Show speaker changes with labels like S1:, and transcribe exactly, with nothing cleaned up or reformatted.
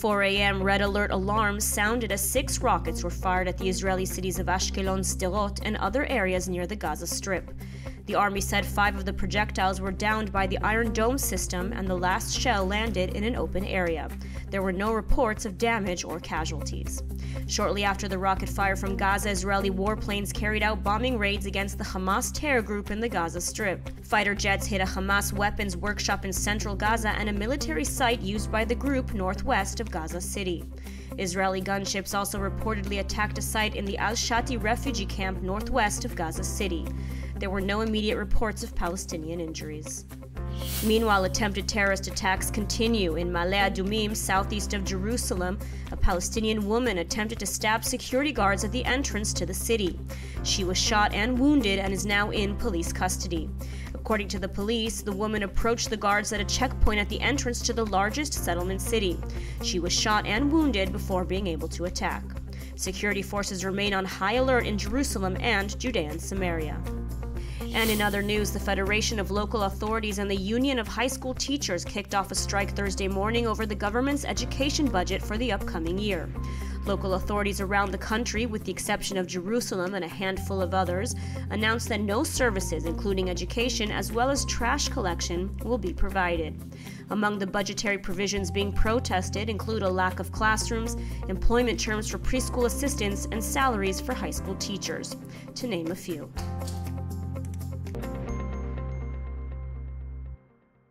S1: four a m, red alert alarms sounded as six rockets were fired at the Israeli cities of Ashkelon, Sderot, and other areas near the Gaza Strip. The army said five of the projectiles were downed by the Iron Dome system, and the last shell landed in an open area. There were no reports of damage or casualties. Shortly after the rocket fire from Gaza, Israeli warplanes carried out bombing raids against the Hamas terror group in the Gaza Strip. Fighter jets hit a Hamas weapons workshop in central Gaza and a military site used by the group northwest of Gaza City. Israeli gunships also reportedly attacked a site in the Al-Shati refugee camp northwest of Gaza City. There were no immediate reports of Palestinian injuries. Meanwhile, attempted terrorist attacks continue. In Ma'ale Adumim, southeast of Jerusalem, a Palestinian woman attempted to stab security guards at the entrance to the city. She was shot and wounded and is now in police custody. According to the police, the woman approached the guards at a checkpoint at the entrance to the largest settlement city. She was shot and wounded before being able to attack. Security forces remain on high alert in Jerusalem and Judea and Samaria. And in other news, the Federation of Local Authorities and the Union of High School Teachers kicked off a strike Thursday morning over the government's education budget for the upcoming year. Local authorities around the country, with the exception of Jerusalem and a handful of others, announced that no services, including education as well as trash collection, will be provided. Among the budgetary provisions being protested include a lack of classrooms, employment terms for preschool assistants, and salaries for high school teachers, to name a few.